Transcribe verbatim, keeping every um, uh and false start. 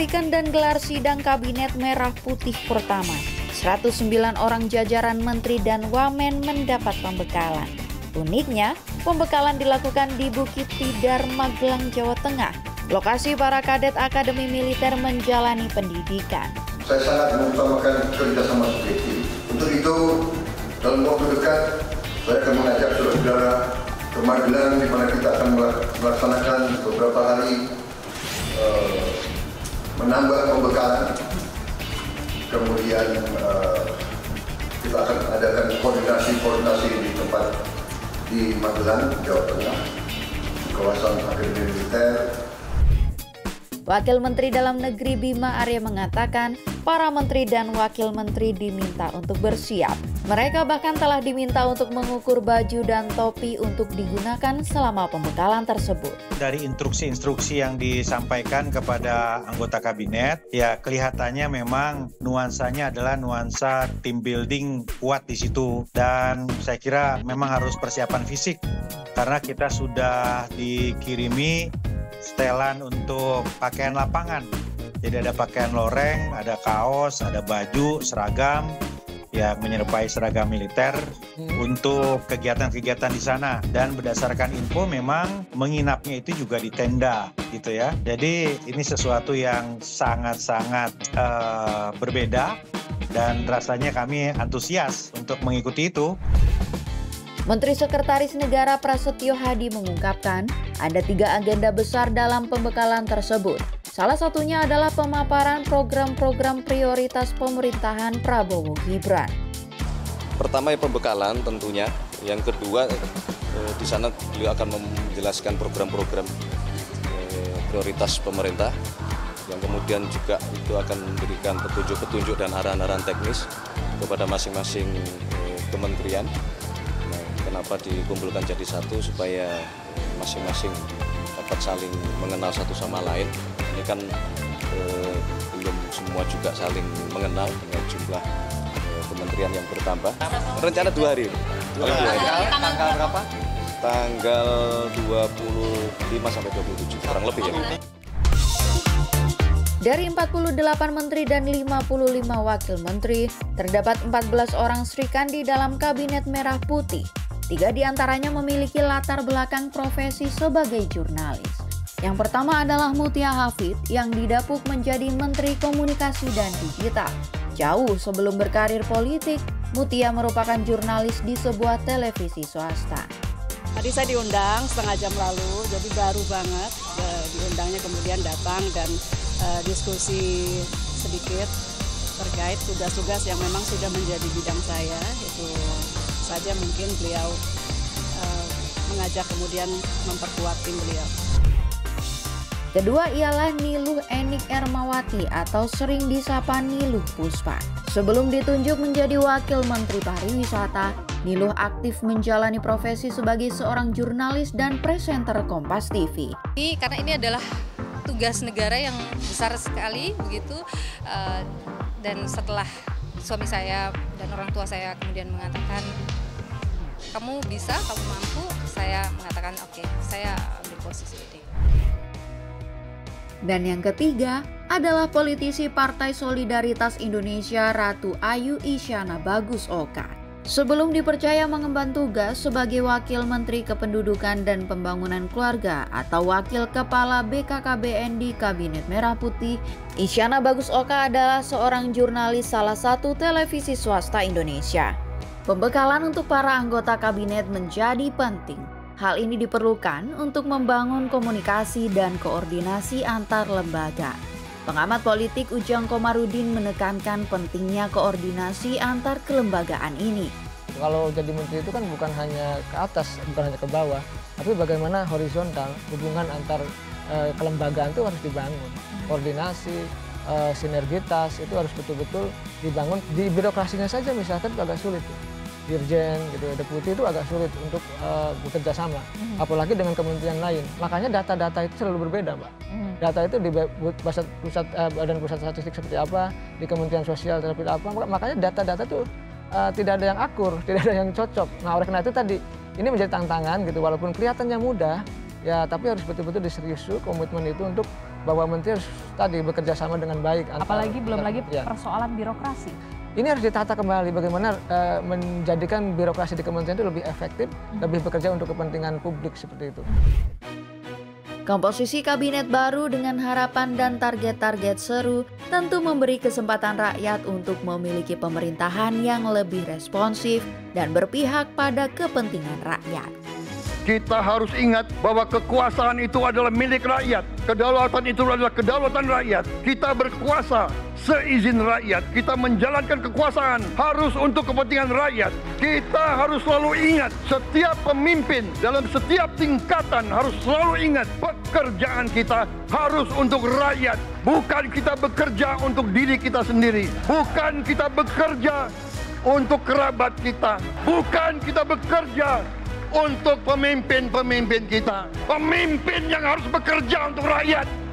pelantikan dan gelar sidang Kabinet Merah Putih pertama, seratus sembilan orang jajaran menteri dan wamen mendapat pembekalan. Uniknya, pembekalan dilakukan di Bukit Tidar, Magelang, Jawa Tengah, lokasi para kadet Akademi Militer menjalani pendidikan. Saya sangat mengutamakan kerjasama seperti Untuk itu, dalam waktu dekat, saya akan mengajak saudara-saudara ke Magelang, di mana kita akan melaksanakan beberapa hari uh, menambah pembekalan. Kemudian uh, kita akan adakan koordinasi-koordinasi di tempat di Magelang, Jawa Tengah, di kawasan Akademi Militer. Wakil Menteri Dalam Negeri Bima Arya mengatakan, para menteri dan wakil menteri diminta untuk bersiap. Mereka bahkan telah diminta untuk mengukur baju dan topi untuk digunakan selama pembekalan tersebut. Dari instruksi-instruksi yang disampaikan kepada anggota kabinet, ya kelihatannya memang nuansanya adalah nuansa team building kuat di situ. Dan saya kira memang harus persiapan fisik, karena kita sudah dikirimi setelan untuk pakaian lapangan. Jadi ada pakaian loreng, ada kaos, ada baju, seragam, ya menyerupai seragam militer hmm. untuk kegiatan-kegiatan di sana. Dan berdasarkan info memang menginapnya itu juga di tenda gitu ya. Jadi ini sesuatu yang sangat-sangat uh, berbeda dan rasanya kami antusias untuk mengikuti itu. Menteri Sekretaris Negara Prasetyo Hadi mengungkapkan ada tiga agenda besar dalam pembekalan tersebut. Salah satunya adalah pemaparan program-program prioritas pemerintahan Prabowo Gibran. Pertama ya pembekalan tentunya, yang kedua eh, di sana beliau akan menjelaskan program-program eh, prioritas pemerintah, yang kemudian juga itu akan memberikan petunjuk-petunjuk dan arahan-arahan teknis kepada masing-masing eh, kementerian. Nah, kenapa dikumpulkan jadi satu supaya masing-masing dapat saling mengenal satu sama lain. Ini kan eh, belum semua juga saling mengenal dengan jumlah eh, kementerian yang bertambah. Rencana dua hari. Dua hari. Tanggal, tanggal berapa? Tanggal dua puluh lima sampai dua puluh tujuh, kurang lebih ya. Dari empat puluh delapan menteri dan lima puluh lima wakil menteri, terdapat empat belas orang Sri Kandi dalam Kabinet Merah Putih. Tiga diantaranya memiliki latar belakang profesi sebagai jurnalis. Yang pertama adalah Mutia Hafid yang didapuk menjadi Menteri Komunikasi dan Digital. Jauh sebelum berkarir politik, Mutia merupakan jurnalis di sebuah televisi swasta. Tadi saya diundang setengah jam lalu, jadi baru banget diundangnya, kemudian datang dan uh, diskusi sedikit terkait tugas-tugas yang memang sudah menjadi bidang saya. Itu saja mungkin beliau uh, mengajak kemudian memperkuat tim beliau. Kedua ialah Niluh Enik Ermawati atau sering disapa Niluh Puspa. Sebelum ditunjuk menjadi Wakil Menteri Pariwisata, Niluh aktif menjalani profesi sebagai seorang jurnalis dan presenter Kompas T V. Karena ini adalah tugas negara yang besar sekali begitu, dan setelah suami saya dan orang tua saya kemudian mengatakan kamu bisa, kamu mampu, saya mengatakan oke, okay, saya ambil posisi ini. Dan yang ketiga adalah politisi Partai Solidaritas Indonesia Ratu Ayu Isyana Bagus Oka. Sebelum dipercaya mengemban tugas sebagai Wakil Menteri Kependudukan dan Pembangunan Keluarga atau Wakil Kepala B K K B N di Kabinet Merah Putih, Isyana Bagus Oka adalah seorang jurnalis salah satu televisi swasta Indonesia. Pembekalan untuk para anggota kabinet menjadi penting. Hal ini diperlukan untuk membangun komunikasi dan koordinasi antar lembaga. Pengamat politik Ujang Komarudin menekankan pentingnya koordinasi antar kelembagaan ini. Kalau jadi menteri itu kan bukan hanya ke atas, bukan hanya ke bawah, tapi bagaimana horizontal, hubungan antar e, kelembagaan itu harus dibangun. Koordinasi, e, sinergitas itu harus betul-betul dibangun. Di birokrasinya saja misalkan agak sulit. Dirjen, gitu, deputi itu agak sulit untuk uh, bekerja sama, mm-hmm. apalagi dengan kementerian lain. Makanya data-data itu selalu berbeda, Mbak. Mm-hmm. Data itu di pusat, pusat uh, Badan Pusat Statistik seperti apa, di Kementerian Sosial seperti apa. Makanya data-data itu uh, tidak ada yang akur, tidak ada yang cocok. Nah, oleh karena itu tadi ini menjadi tantangan, gitu. Walaupun kelihatannya mudah, ya tapi harus betul-betul diseriusi komitmen itu untuk bahwa menteri harus tadi bekerja sama dengan baik. Apalagi belum lagi ya. persoalan birokrasi. Ini harus ditata kembali bagaimana uh, menjadikan birokrasi di kementerian itu lebih efektif, hmm. lebih bekerja untuk kepentingan publik seperti itu. Komposisi kabinet baru dengan harapan dan target-target seru tentu memberi kesempatan rakyat untuk memiliki pemerintahan yang lebih responsif dan berpihak pada kepentingan rakyat. Kita harus ingat bahwa kekuasaan itu adalah milik rakyat. Kedaulatan itu adalah kedaulatan rakyat. Kita berkuasa seizin rakyat. Kita menjalankan kekuasaan harus untuk kepentingan rakyat. Kita harus selalu ingat, setiap pemimpin dalam setiap tingkatan harus selalu ingat, pekerjaan kita harus untuk rakyat. Bukan kita bekerja untuk diri kita sendiri. Bukan kita bekerja untuk kerabat kita. Bukan kita bekerja untuk pemimpin-pemimpin kita. Pemimpin yang harus bekerja untuk rakyat.